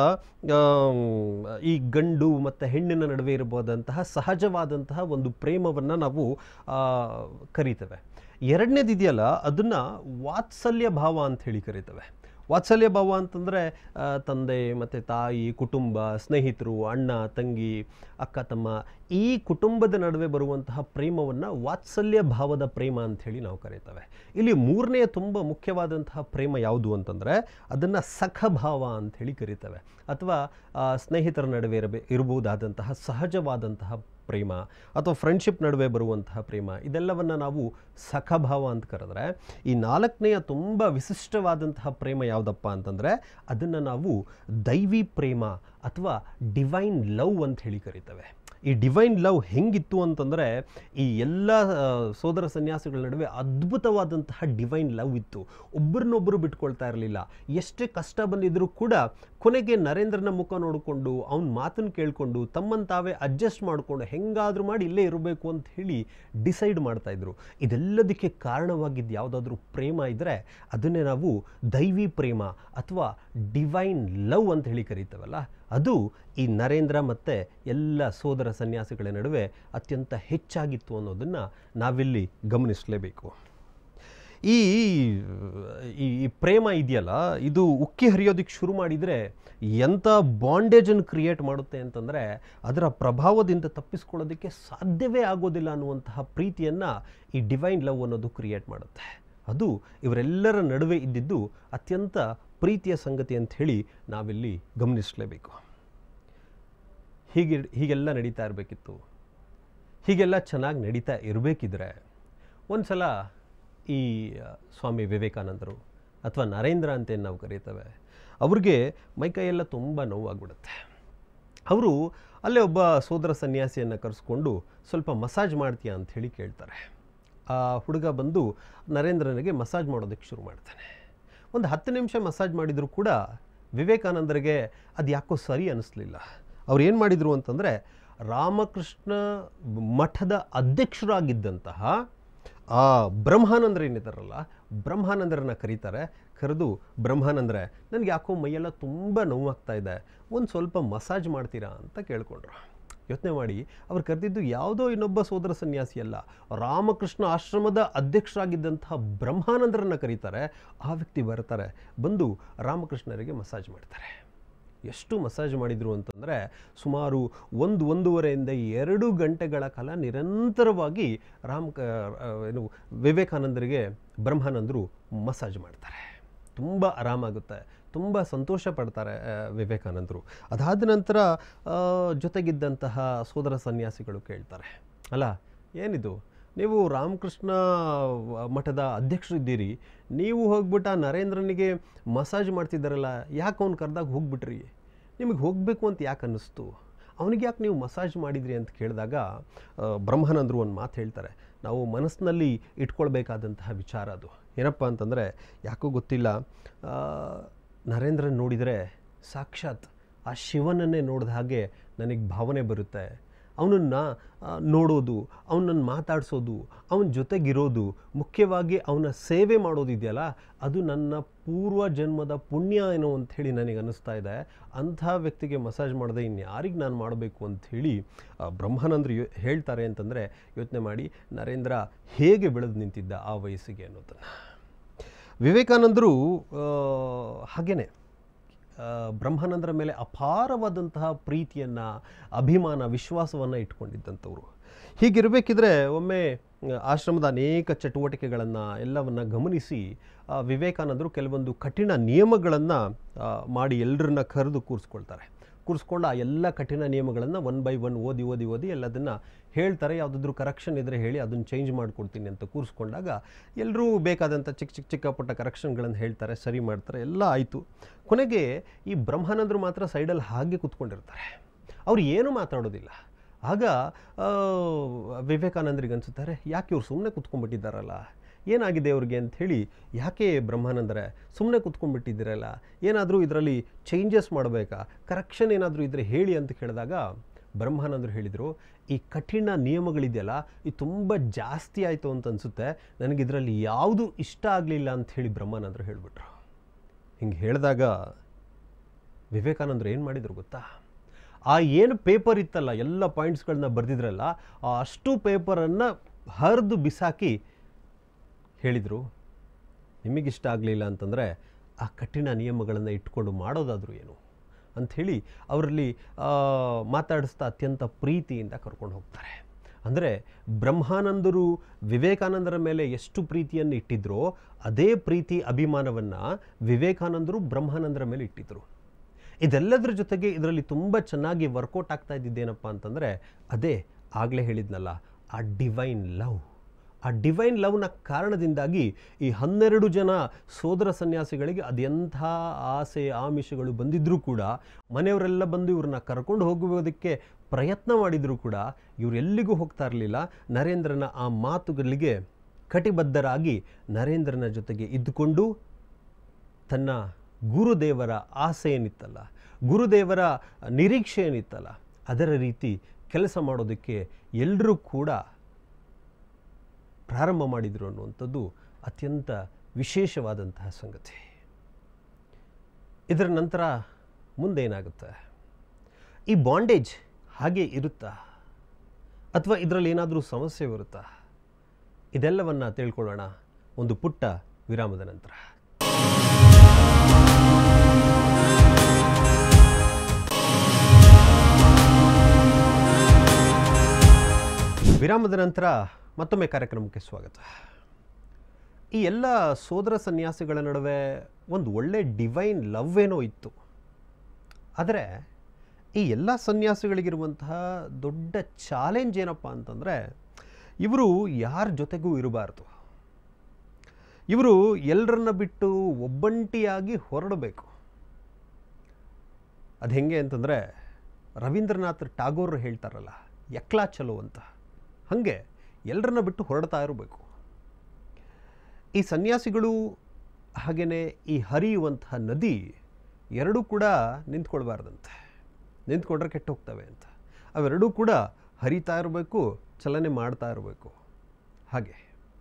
ಈ ಗಂಡು ಮತ್ತು ಹೆಣ್ಣಿನ ನಡುವೆ ಇರಬಹುದಂತಹ ಸಹಜವಾದಂತಹ ಒಂದು ಪ್ರೇಮವನ್ನು ನಾವು ಕರೀತೇವೆ. ಎರಡನೇದಿದೆಯಲ್ಲ, ಅದನ್ನು ವಾತ್ಸಲ್ಯ ಭಾವ ಅಂತ ಹೇಳಿ ಕರೀತೇವೆ. ವಾತ್ಸಲ್ಯ ಭಾವ ಅಂತಂದರೆ ತಂದೆ ಮತ್ತು ತಾಯಿ, ಕುಟುಂಬ, ಸ್ನೇಹಿತರು, ಅಣ್ಣ ತಂಗಿ, ಅಕ್ಕ ತಮ್ಮ, ಈ ಕುಟುಂಬದ ನಡುವೆ ಬರುವಂತಹ ಪ್ರೇಮವನ್ನು ವಾತ್ಸಲ್ಯ ಭಾವದ ಪ್ರೇಮ ಅಂಥೇಳಿ ನಾವು ಕರೀತೇವೆ. ಇಲ್ಲಿ ಮೂರನೆಯ ತುಂಬ ಮುಖ್ಯವಾದಂತಹ ಪ್ರೇಮ ಯಾವುದು ಅಂತಂದರೆ ಅದನ್ನು ಸಖಭಾವ ಅಂಥೇಳಿ ಕರೀತೇವೆ. ಅಥವಾ ಸ್ನೇಹಿತರ ನಡುವೆ ಇರಬೇ ಇರಬಹುದಾದಂತಹ ಸಹಜವಾದಂತಹ ಪ್ರೇಮ ಅಥವಾ ಫ್ರೆಂಡ್ಶಿಪ್ ನಡುವೆ ಬರುವಂತಹ ಪ್ರೇಮ, ಇದೆಲ್ಲವನ್ನು ನಾವು ಸಖಭಾವ ಅಂತ ಕರೆದ್ರೆ, ಈ ನಾಲ್ಕನೆಯ ತುಂಬ ವಿಶಿಷ್ಟವಾದಂತಹ ಪ್ರೇಮ ಯಾವುದಪ್ಪ ಅಂತಂದರೆ ಅದನ್ನು ನಾವು ದೈವಿ ಪ್ರೇಮ ಅಥವಾ ಡಿವೈನ್ ಲವ್ ಅಂತ ಹೇಳಿ ಕರೀತೇವೆ. ಈ ಡಿವೈನ್ ಲವ್ ಹೆಂಗಿತ್ತು ಅಂತಂದರೆ ಈ ಎಲ್ಲ ಸೋದರ ಸನ್ಯಾಸಿಗಳ ನಡುವೆ ಅದ್ಭುತವಾದಂತಹ ಡಿವೈನ್ ಲವ್ ಇತ್ತು. ಒಬ್ಬರನ್ನೊಬ್ಬರು ಬಿಟ್ಕೊಳ್ತಾ ಇರಲಿಲ್ಲ. ಎಷ್ಟೇ ಕಷ್ಟ ಬಂದಿದ್ರೂ ಕೂಡ ಕೊನೆಗೆ ನರೇಂದ್ರನ ಮುಖ ನೋಡಿಕೊಂಡು ಅವನ ಮಾತನ್ನು ಕೇಳಿಕೊಂಡು ತಮ್ಮನ್ನು ತಾವೇ ಅಡ್ಜಸ್ಟ್ ಮಾಡಿಕೊಂಡು ಹೆಂಗಾದರೂ ಮಾಡಿ ಇಲ್ಲೇ ಇರಬೇಕು ಅಂತ ಹೇಳಿ ಡಿಸೈಡ್ ಮಾಡ್ತಾಯಿದ್ರು. ಇದೆಲ್ಲದಕ್ಕೆ ಕಾರಣವಾಗಿದ್ದು ಯಾವುದಾದ್ರೂ ಪ್ರೇಮ ಇದ್ದರೆ ಅದನ್ನೇ ನಾವು ದೈವಿ ಪ್ರೇಮ ಅಥವಾ ಡಿವೈನ್ ಲವ್ ಅಂತ ಹೇಳಿ ಕರೀತೇವಲ್ಲ, ಅದು ಈ ನರೇಂದ್ರ ಮತ್ತು ಎಲ್ಲ ಸೋದರ ಸನ್ಯಾಸಿಗಳ ನಡುವೆ ಅತ್ಯಂತ ಹೆಚ್ಚಾಗಿತ್ತು ಅನ್ನೋದನ್ನು ನಾವಿಲ್ಲಿ ಗಮನಿಸಲೇಬೇಕು. ಈ ಈ ಪ್ರೇಮ ಇದೆಯಲ್ಲ, ಇದು ಉಕ್ಕಿ ಹರಿಯೋದಕ್ಕೆ ಶುರು ಮಾಡಿದರೆ ಎಂಥ ಬಾಂಡೇಜನ್ನು ಕ್ರಿಯೇಟ್ ಮಾಡುತ್ತೆ ಅಂತಂದರೆ ಅದರ ಪ್ರಭಾವದಿಂದ ತಪ್ಪಿಸ್ಕೊಳ್ಳೋದಕ್ಕೆ ಸಾಧ್ಯವೇ ಆಗೋದಿಲ್ಲ ಅನ್ನುವಂತಹ ಪ್ರೀತಿಯನ್ನು ಈ ಡಿವೈನ್ ಲವ್ ಅನ್ನೋದು ಕ್ರಿಯೇಟ್ ಮಾಡುತ್ತೆ. ಅದು ಇವರೆಲ್ಲರ ನಡುವೆ ಇದ್ದಿದ್ದು ಅತ್ಯಂತ ಪ್ರೀತಿಯ ಸಂಗತಿ ಅಂತ ಹೇಳಿ ನಾವಿಲ್ಲಿ ಗಮನಿಸಲೇಬೇಕು. ಹೀಗೆ ಹೀಗೆಲ್ಲ ನಡೀತಾ ಇರಬೇಕಿತ್ತು. ಹೀಗೆಲ್ಲ ಚೆನ್ನಾಗಿ ನಡೀತಾ ಇರಬೇಕಿದ್ರೆ ಒಂದು ಸಲ ಈ ಸ್ವಾಮಿ ವಿವೇಕಾನಂದರು ಅಥವಾ ನರೇಂದ್ರ ಅಂತೇನು ನಾವು ಕರೀತೇವೆ, ಅವ್ರಿಗೆ ಮೈಕೈಯೆಲ್ಲ ತುಂಬ ನೋವಾಗ್ಬಿಡುತ್ತೆ. ಅವರು ಅಲ್ಲೇ ಒಬ್ಬ ಸೋದರ ಸನ್ಯಾಸಿಯನ್ನು ಕರೆಸ್ಕೊಂಡು ಸ್ವಲ್ಪ ಮಸಾಜ್ ಮಾಡ್ತೀಯಾ ಅಂತ ಹೇಳಿ ಕೇಳ್ತಾರೆ. ಆ ಹುಡುಗ ಬಂದು ನರೇಂದ್ರನಿಗೆ ಮಸಾಜ್ ಮಾಡೋದಕ್ಕೆ ಶುರು ಮಾಡ್ತಾನೆ. ಒಂದು ಹತ್ತು ನಿಮಿಷ ಮಸಾಜ್ ಮಾಡಿದರೂ ಕೂಡ ವಿವೇಕಾನಂದರಿಗೆ ಅದು ಯಾಕೋ ಸರಿ ಅನ್ನಿಸ್ಲಿಲ್ಲ. ಅವ್ರು ಏನು ಮಾಡಿದರು ಅಂತಂದರೆ ರಾಮಕೃಷ್ಣ ಮಠದ ಅಧ್ಯಕ್ಷರಾಗಿದ್ದಂತಹ ಆ ಬ್ರಹ್ಮಾನಂದ್ರ ಏನಿದ್ದಾರಲ್ಲ, ಬ್ರಹ್ಮಾನಂದರನ್ನ ಕರೀತಾರೆ. ಕರೆದು, ಬ್ರಹ್ಮಾನಂದ್ರೆ ನನಗೆ ಯಾಕೋ ಮೈಯೆಲ್ಲ ತುಂಬ ನೋವಾಗ್ತಾ ಇದೆ, ಒಂದು ಸ್ವಲ್ಪ ಮಸಾಜ್ ಮಾಡ್ತೀರಾ ಅಂತ ಕೇಳ್ಕೊಂಡ್ರು. ಯೋಚನೆ ಮಾಡಿ, ಅವ್ರು ಕರೆದಿದ್ದು ಯಾವುದೋ ಇನ್ನೊಬ್ಬ ಸೋದರ ಸನ್ಯಾಸಿ ಅಲ್ಲ, ರಾಮಕೃಷ್ಣ ಆಶ್ರಮದ ಅಧ್ಯಕ್ಷರಾಗಿದ್ದಂತಹ ಬ್ರಹ್ಮಾನಂದರನ್ನು ಕರೀತಾರೆ. ಆ ವ್ಯಕ್ತಿ ಬರ್ತಾರೆ, ಬಂದು ರಾಮಕೃಷ್ಣರಿಗೆ ಮಸಾಜ್ ಮಾಡ್ತಾರೆ. ಎಷ್ಟು ಮಸಾಜ್ ಮಾಡಿದರು ಅಂತಂದರೆ ಸುಮಾರು ಒಂದು ಒಂದೂವರೆಯಿಂದ ಎರಡು ಗಂಟೆಗಳ ಕಾಲ ನಿರಂತರವಾಗಿ ರಾಮ ಏನು ವಿವೇಕಾನಂದರಿಗೆ ಬ್ರಹ್ಮಾನಂದರು ಮಸಾಜ್ ಮಾಡ್ತಾರೆ. ತುಂಬ ಆರಾಮಾಗುತ್ತೆ, ತುಂಬ ಸಂತೋಷ ಪಡ್ತಾರೆ ವಿವೇಕಾನಂದರು. ಅದಾದ ನಂತರ ಜೊತೆಗಿದ್ದಂತಹ ಸೋದರ ಸನ್ಯಾಸಿಗಳು ಕೇಳ್ತಾರೆ, ಅಲ್ಲ ಏನಿದು, ನೀವು ರಾಮಕೃಷ್ಣ ಮಠದ ಅಧ್ಯಕ್ಷರಿದ್ದೀರಿ, ನೀವು ಹೋಗ್ಬಿಟ್ಟು ನರೇಂದ್ರನಿಗೆ ಮಸಾಜ್ ಮಾಡ್ತಿದ್ದಾರಲ್ಲ, ಯಾಕೆ ಅವ್ನು ಕರೆದಾಗ ಹೋಗ್ಬಿಟ್ರಿ, ನಿಮಗೆ ಹೋಗಬೇಕು ಅಂತ ಯಾಕೆ ಅನ್ನಿಸ್ತು, ಅವನಿಗೆ ಯಾಕೆ ನೀವು ಮಸಾಜ್ ಮಾಡಿದ್ರಿ ಅಂತ ಕೇಳಿದಾಗ ಬ್ರಹ್ಮಾನಂದರು ಒಂದು ಮಾತು ಹೇಳ್ತಾರೆ. ನಾವು ಮನಸ್ಸಿನಲ್ಲಿ ಇಟ್ಕೊಳ್ಬೇಕಾದಂತಹ ವಿಚಾರ ಅದು ಏನಪ್ಪ ಅಂತಂದರೆ, ಯಾಕೋ ಗೊತ್ತಿಲ್ಲ, ನರೇಂದ್ರನ್ ನೋಡಿದರೆ ಸಾಕ್ಷಾತ್ ಆ ಶಿವನನ್ನೇ ನೋಡಿದ ಹಾಗೆ ನನಗೆ ಭಾವನೆ ಬರುತ್ತೆ. ಅವನನ್ನು ನೋಡೋದು, ಅವನನ್ನು ಮಾತಾಡಿಸೋದು, ಅವನ ಜೊತೆಗಿರೋದು, ಮುಖ್ಯವಾಗಿ ಅವನ ಸೇವೆ ಮಾಡೋದಿದೆಯಲ್ಲ, ಅದು ನನ್ನ ಪೂರ್ವ ಜನ್ಮದ ಪುಣ್ಯ ಏನೋ ಅಂಥೇಳಿ ನನಗೆ ಅನ್ನಿಸ್ತಾ ಇದೆ. ಅಂಥ ವ್ಯಕ್ತಿಗೆ ಮಸಾಜ್ ಮಾಡದೆ ಇನ್ಯಾರಿಗೆ ನಾನು ಮಾಡಬೇಕು ಅಂಥೇಳಿ ಬ್ರಹ್ಮಾನಂದರು ಯೋ ಹೇಳ್ತಾರೆ ಅಂತಂದರೆ ಯೋಚನೆ ಮಾಡಿ, ನರೇಂದ್ರ ಹೇಗೆ ಬೆಳೆದು ನಿಂತಿದ್ದ ಆ ವಯಸ್ಸಿಗೆ ಅನ್ನೋದನ್ನು. ವಿವೇಕಾನಂದರು ಹಾಗೇ ಬ್ರಹ್ಮಾನಂದರ ಮೇಲೆ ಅಪಾರವಾದಂತಹ ಪ್ರೀತಿಯನ್ನು, ಅಭಿಮಾನ, ವಿಶ್ವಾಸವನ್ನು ಇಟ್ಕೊಂಡಿದ್ದಂಥವ್ರು. ಹೀಗಿರಬೇಕಿದ್ರೆ ಒಮ್ಮೆ ಆಶ್ರಮದ ಅನೇಕ ಚಟುವಟಿಕೆಗಳನ್ನು ಎಲ್ಲವನ್ನು ಗಮನಿಸಿ ವಿವೇಕಾನಂದರು ಕೆಲವೊಂದು ಕಠಿಣ ನಿಯಮಗಳನ್ನು ಮಾಡಿ ಎಲ್ಲರನ್ನ ಕರೆದು ಕೂರಿಸ್ಕೊಳ್ತಾರೆ. ಕೂರಿಸ್ಕೊಂಡು ಆ ಎಲ್ಲ ಕಠಿಣ ನಿಯಮಗಳನ್ನು ಒನ್ ಬೈ ಒನ್ ಓದಿ ಓದಿ ಓದಿ ಎಲ್ಲದನ್ನು ಹೇಳ್ತಾರೆ. ಯಾವುದಾದ್ರೂ ಕರೆಕ್ಷನ್ ಇದ್ದರೆ ಹೇಳಿ ಅದನ್ನು ಚೇಂಜ್ ಮಾಡಿಕೊಡ್ತೀನಿ ಅಂತ ಕೂರಿಸ್ಕೊಂಡಾಗ ಎಲ್ಲರೂ ಬೇಕಾದಂಥ ಚಿಕ್ಕ ಚಿಕ್ಕ ಚಿಕ್ಕ ಪುಟ್ಟ ಕರೆಕ್ಷನ್ಗಳನ್ನು ಹೇಳ್ತಾರೆ, ಸರಿ ಮಾಡ್ತಾರೆ, ಎಲ್ಲ ಆಯಿತು. ಕೊನೆಗೆ ಈ ಬ್ರಹ್ಮಾನಂದರು ಮಾತ್ರ ಸೈಡಲ್ಲಿ ಹಾಗೆ ಕೂತ್ಕೊಂಡಿರ್ತಾರೆ, ಅವ್ರು ಏನೂ ಮಾತಾಡೋದಿಲ್ಲ. ಆಗ ವಿವೇಕಾನಂದರಿಗೆ ಅನಿಸುತ್ತಾರೆ, ಯಾಕೆ ಇವ್ರು ಸುಮ್ಮನೆ ಕೂತ್ಕೊಂಡ್ಬಿಟ್ಟಿದ್ದಾರಲ್ಲ, ಏನಾಗಿದೆ ಅವ್ರಿಗೆ ಅಂಥೇಳಿ, ಯಾಕೆ ಬ್ರಹ್ಮಾನಂದರೇ ಸುಮ್ಮನೆ ಕೂತ್ಕೊಂಡ್ಬಿಟ್ಟಿದ್ದೀರಲ್ಲ, ಏನಾದರೂ ಇದರಲ್ಲಿ ಚೇಂಜಸ್ ಮಾಡಬೇಕಾ, ಕರೆಕ್ಷನ್ ಏನಾದರೂ ಇದ್ದರೆ ಹೇಳಿ ಅಂತ ಕೇಳಿದಾಗ ಬ್ರಹ್ಮಾನಂದರು ಹೇಳಿದರು, ಈ ಕಠಿಣ ನಿಯಮಗಳಿದೆಯಲ್ಲ ಇದು ತುಂಬ ಜಾಸ್ತಿ ಆಯಿತು ಅಂತ ಅನಿಸುತ್ತೆ, ನನಗಿದರಲ್ಲಿ ಯಾವುದೂ ಇಷ್ಟ ಆಗಲಿಲ್ಲ ಅಂಥೇಳಿ ಬ್ರಹ್ಮಾನಂದರು ಹೇಳಿಬಿಟ್ರು. ಹಿಂಗೆ ಹೇಳಿದಾಗ ವಿವೇಕಾನಂದರು ಏನು ಮಾಡಿದರು ಗೊತ್ತಾ? ಆ ಏನು ಪೇಪರ್ ಇತ್ತಲ್ಲ, ಎಲ್ಲ ಪಾಯಿಂಟ್ಸ್ಗಳನ್ನ ಬರೆದಿದ್ರಲ್ಲ, ಆ ಅಷ್ಟು ಪೇಪರನ್ನು ಹರಿದು ಬಿಸಾಕಿ ಹೇಳಿದರು, ನಿಮಗಿಷ್ಟ ಆಗಲಿಲ್ಲ ಅಂತಂದರೆ ಆ ಕಠಿಣ ನಿಯಮಗಳನ್ನು ಇಟ್ಕೊಂಡು ಮಾಡೋದಾದರೂ ಏನು ಅಂಥೇಳಿ ಅವರಲ್ಲಿ ಮಾತಾಡಿಸ್ತಾ ಅತ್ಯಂತ ಪ್ರೀತಿಯಿಂದ ಕರ್ಕೊಂಡು ಹೋಗ್ತಾರೆ. ಅಂದರೆ ಬ್ರಹ್ಮಾನಂದರು ವಿವೇಕಾನಂದರ ಮೇಲೆ ಎಷ್ಟು ಪ್ರೀತಿಯನ್ನು ಇಟ್ಟಿದ್ರೋ ಅದೇ ಪ್ರೀತಿ ಅಭಿಮಾನವನ್ನು ವಿವೇಕಾನಂದರು ಬ್ರಹ್ಮಾನಂದರ ಮೇಲೆ ಇಟ್ಟಿದ್ದರು. ಇದೆಲ್ಲದರ ಜೊತೆಗೆ ಇದರಲ್ಲಿ ತುಂಬ ಚೆನ್ನಾಗಿ ವರ್ಕೌಟ್ ಆಗ್ತಾ ಇದ್ದಿದ್ದೇನಪ್ಪ ಅಂತಂದರೆ ಅದೇ ಆಗಲೇ ಹೇಳಿದ್ನಲ್ಲ, ಆ ಡಿವೈನ್ ಲವ್. ಆ ಡಿವೈನ್ ಲವ್ನ ಕಾರಣದಿಂದಾಗಿ ಈ ಹನ್ನೆರಡು ಜನ ಸೋದರ ಸನ್ಯಾಸಿಗಳಿಗೆ ಅದೆಂಥ ಆಸೆ ಆಮಿಷಗಳು ಬಂದಿದ್ದರೂ ಕೂಡ, ಮನೆಯವರೆಲ್ಲ ಬಂದು ಇವ್ರನ್ನ ಕರ್ಕೊಂಡು ಹೋಗುವುದಕ್ಕೆ ಪ್ರಯತ್ನ ಮಾಡಿದರೂ ಕೂಡ ಇವರು ಎಲ್ಲಿಗೂ ಹೋಗ್ತಾ ಇರಲಿಲ್ಲ. ನರೇಂದ್ರನ ಆ ಮಾತುಗಳಿಗೆ ಕಟಿಬದ್ಧರಾಗಿ ನರೇಂದ್ರನ ಜೊತೆಗೆ ಇದ್ದುಕೊಂಡು ತನ್ನ ಗುರುದೇವರ ಆಸೆ ಏನಿತ್ತಲ್ಲ, ಗುರುದೇವರ ನಿರೀಕ್ಷೆ ಏನಿತ್ತಲ್ಲ, ಅದರ ರೀತಿ ಕೆಲಸ ಮಾಡೋದಕ್ಕೆ ಎಲ್ಲರೂ ಕೂಡ ಪ್ರಾರಂಭ ಮಾಡಿದರು ಅನ್ನುವಂಥದ್ದು ಅತ್ಯಂತ ವಿಶೇಷವಾದಂತಹ ಸಂಗತಿ. ಇದರ ನಂತರ ಮುಂದೇನಾಗುತ್ತೆ? ಈ ಬಾಂಡೇಜ್ ಹಾಗೆ ಇರುತ್ತಾ ಅಥವಾ ಇದರಲ್ಲಿ ಏನಾದರೂ ಸಮಸ್ಯೆ ಬರುತ್ತಾ? ಇದೆಲ್ಲವನ್ನು ತಿಳ್ಕೊಳ್ಳೋಣ ಒಂದು ಪುಟ್ಟ ವಿರಾಮದ ನಂತರ. ವಿರಾಮದ ನಂತರ ಮತ್ತೊಮ್ಮೆ ಕಾರ್ಯಕ್ರಮಕ್ಕೆ ಸ್ವಾಗತ. ಈ ಎಲ್ಲ ಸೋದರ ಸನ್ಯಾಸಿಗಳ ನಡುವೆ ಒಂದು ಒಳ್ಳೆ ಡಿವೈನ್ ಲವ್ ಏನೋ ಇತ್ತು. ಆದರೆ ಈ ಎಲ್ಲ ಸನ್ಯಾಸಿಗಳಿಗಿರುವಂತಹ ದೊಡ್ಡ ಚಾಲೆಂಜ್ ಏನಪ್ಪ ಅಂತಂದರೆ, ಇವರು ಯಾರ ಜೊತೆಗೂ ಇರಬಾರ್ದು. ಇವರು ಎಲ್ಲರನ್ನ ಬಿಟ್ಟು ಒಬ್ಬಂಟಿಯಾಗಿ ಹೊರಡಬೇಕು. ಅದು ಹೆಂಗೆ ಅಂತಂದರೆ, ರವೀಂದ್ರನಾಥ್ ಟಾಗೋರ್ ಹೇಳ್ತಾರಲ್ಲ, ಎಕ್ಲಾ ಚಲೋ ಅಂತ, ಹಾಗೆ ಎಲ್ಲರನ್ನ ಬಿಟ್ಟು ಹೊರಡ್ತಾ ಇರಬೇಕು. ಈ ಸನ್ಯಾಸಿಗಳು ಹಾಗೆಯೇ ಈ ಹರಿಯುವಂತಹ ನದಿ ಎರಡೂ ಕೂಡ ನಿಂತ್ಕೊಳ್ಬಾರ್ದಂತೆ. ನಿಂತ್ಕೊಂಡ್ರೆ ಕೆಟ್ಟು ಹೋಗ್ತವೆ ಅಂತ. ಅವೆರಡೂ ಕೂಡ ಹರಿತಾ ಇರಬೇಕು, ಚಲನೆ ಮಾಡ್ತಾ ಇರಬೇಕು. ಹಾಗೆ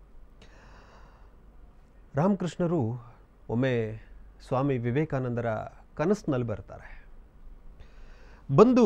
ರಾಮಕೃಷ್ಣರು ಒಮ್ಮೆ ಸ್ವಾಮಿ ವಿವೇಕಾನಂದರ ಕನಸಿನಲ್ಲಿ ಬರ್ತಾರೆ. ಬಂದು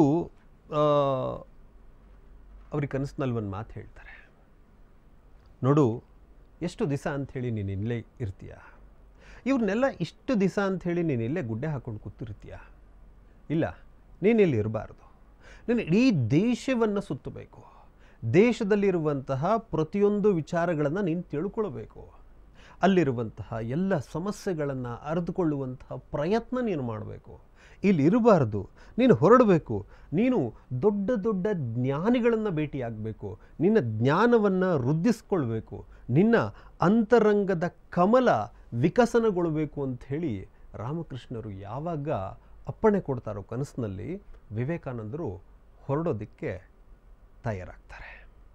ಅವ್ರಿಗೆ ಕನಸಿನಲ್ಲಿ ಒಂದು ಮಾತು ಹೇಳ್ತಾರೆ, ನೋಡು ಎಷ್ಟು ದಿವಸ ಅಂಥೇಳಿ ನೀನು ಇಲ್ಲೇ ಇರ್ತೀಯ, ಇವ್ರನ್ನೆಲ್ಲ ಇಷ್ಟು ದಿವಸ ಅಂಥೇಳಿ ನೀನು ಇಲ್ಲೇ ಗುಡ್ಡೆ ಹಾಕ್ಕೊಂಡು ಕೂತಿರ್ತೀಯ. ಇಲ್ಲ, ನೀನಿಲ್ಲಿ ಇರಬಾರ್ದು. ನೀನು ಇಡೀ ದೇಶವನ್ನು ಸುತ್ತಬೇಕು. ದೇಶದಲ್ಲಿರುವಂತಹ ಪ್ರತಿಯೊಂದು ವಿಚಾರಗಳನ್ನು ನೀನು ತಿಳ್ಕೊಳ್ಬೇಕು. ಅಲ್ಲಿರುವಂತಹ ಎಲ್ಲ ಸಮಸ್ಯೆಗಳನ್ನು ಅರಿತುಕೊಳ್ಳುವಂತಹ ಪ್ರಯತ್ನ ನೀನು ಮಾಡಬೇಕು. ಇಲ್ಲಿ ಇರಬಾರ್ದು, ನೀನು ಹೊರಡಬೇಕು. ನೀನು ದೊಡ್ಡ ದೊಡ್ಡ ಜ್ಞಾನಿಗಳನ್ನು ಭೇಟಿಯಾಗಬೇಕು. ನಿನ್ನ ಜ್ಞಾನವನ್ನು ವೃದ್ಧಿಸ್ಕೊಳ್ಬೇಕು. ನಿನ್ನ ಅಂತರಂಗದ ಕಮಲ ವಿಕಸನಗೊಳ್ಳಬೇಕು ಅಂಥೇಳಿ ರಾಮಕೃಷ್ಣರು ಯಾವಾಗ ಅಪ್ಪಣೆ ಕೊಡ್ತಾರೋ ಕನಸಿನಲ್ಲಿ, ವಿವೇಕಾನಂದರು ಹೊರಡೋದಕ್ಕೆ ತಯಾರಾಗ್ತಾರೆ.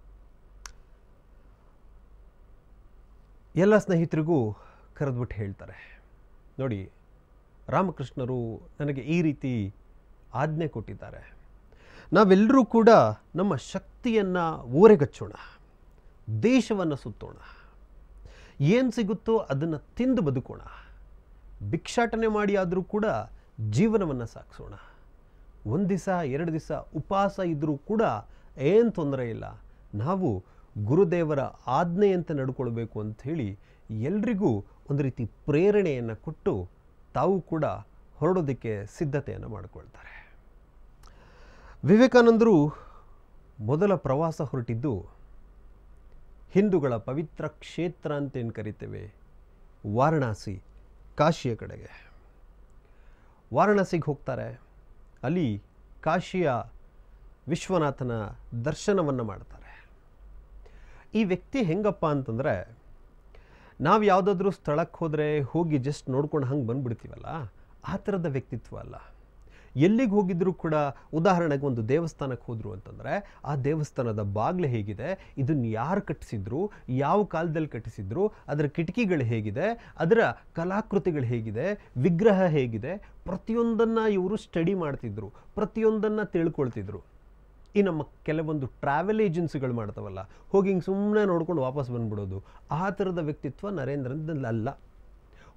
ಎಲ್ಲ ಸ್ನೇಹಿತರಿಗೂ ಕರೆದ್ಬಿಟ್ಟು ಹೇಳ್ತಾರೆ, ನೋಡಿ ರಾಮಕೃಷ್ಣರು ನನಗೆ ಈ ರೀತಿ ಆಜ್ಞೆ ಕೊಟ್ಟಿದ್ದಾರೆ. ನಾವೆಲ್ಲರೂ ಕೂಡ ನಮ್ಮ ಶಕ್ತಿಯನ್ನು ಓರೆಗಚ್ಚೋಣ, ದೇಶವನ್ನು ಸುತ್ತೋಣ, ಏನು ಸಿಗುತ್ತೋ ಅದನ್ನು ತಿಂದು ಬದುಕೋಣ, ಭಿಕ್ಷಾಟನೆ ಮಾಡಿ ಆದರೂ ಕೂಡ ಜೀವನವನ್ನು ಸಾಗಿಸೋಣ. ಒಂದು ದಿವಸ ಎರಡು ದಿವಸ ಉಪವಾಸ ಇದ್ದರೂ ಕೂಡ ಏನು ತೊಂದರೆ ಇಲ್ಲ. ನಾವು ಗುರುದೇವರ ಆಜ್ಞೆಯಂತೆ ನಡ್ಕೊಳ್ಬೇಕು ಅಂಥೇಳಿ ಎಲ್ರಿಗೂ ಒಂದು ರೀತಿ ಪ್ರೇರಣೆಯನ್ನು ಕೊಟ್ಟು ತಾವು ಕೂಡ ಹೊರಡೋದಕ್ಕೆ ಸಿದ್ಧತೆಯನ್ನು ಮಾಡಿಕೊಳ್ತಾರೆ. ವಿವೇಕಾನಂದರು ಮೊದಲ ಪ್ರವಾಸ ಹೊರಟಿದ್ದು ಹಿಂದೂಗಳ ಪವಿತ್ರ ಕ್ಷೇತ್ರ ಅಂತೇನು ಕರಿತೇವೆ, ವಾರಣಾಸಿ, ಕಾಶಿಯ ಕಡೆಗೆ. ವಾರಣಾಸಿಗೆ ಹೋಗ್ತಾರೆ. ಅಲ್ಲಿ ಕಾಶಿಯ ವಿಶ್ವನಾಥನ ದರ್ಶನವನ್ನು ಮಾಡ್ತಾರೆ. ಈ ವ್ಯಕ್ತಿ ಹೆಂಗಪ್ಪ ಅಂತಂದರೆ, ನಾವು ಯಾವುದಾದ್ರೂ ಸ್ಥಳಕ್ಕೆ ಹೋದರೆ ಹೋಗಿ ಜಸ್ಟ್ ನೋಡ್ಕೊಂಡು ಹಂಗೆ ಬಂದುಬಿಡ್ತೀವಲ್ಲ, ಆ ಥರದ ವ್ಯಕ್ತಿತ್ವ ಅಲ್ಲ. ಎಲ್ಲಿಗೆ ಹೋಗಿದ್ರೂ ಕೂಡ, ಉದಾಹರಣೆಗೆ ಒಂದು ದೇವಸ್ಥಾನಕ್ಕೆ ಹೋದರು ಅಂತಂದರೆ ಆ ದೇವಸ್ಥಾನದ ಬಾಗಿಲು ಹೇಗಿದೆ, ಇದನ್ನು ಯಾರು ಕಟ್ಟಿಸಿದ್ರು, ಯಾವ ಕಾಲದಲ್ಲಿ ಕಟ್ಟಿಸಿದ್ರು, ಅದರ ಕಿಟಕಿಗಳು ಹೇಗಿದೆ, ಅದರ ಕಲಾಕೃತಿಗಳು ಹೇಗಿದೆ, ವಿಗ್ರಹ ಹೇಗಿದೆ, ಪ್ರತಿಯೊಂದನ್ನು ಇವರು ಸ್ಟಡಿ ಮಾಡ್ತಿದ್ರು, ಪ್ರತಿಯೊಂದನ್ನು ತಿಳ್ಕೊಳ್ತಿದ್ರು. ಈ ನಮ್ಮ ಕೆಲವೊಂದು ಟ್ರಾವೆಲ್ ಏಜೆನ್ಸಿಗಳು ಮಾಡ್ತಾವಲ್ಲ, ಹೋಗಿ ಹಿಂಗೆ ಸುಮ್ಮನೆ ನೋಡ್ಕೊಂಡು ವಾಪಸ್ ಬಂದ್ಬಿಡೋದು, ಆ ಥರದ ವ್ಯಕ್ತಿತ್ವ ನರೇಂದ್ರನದಲ್ಲ.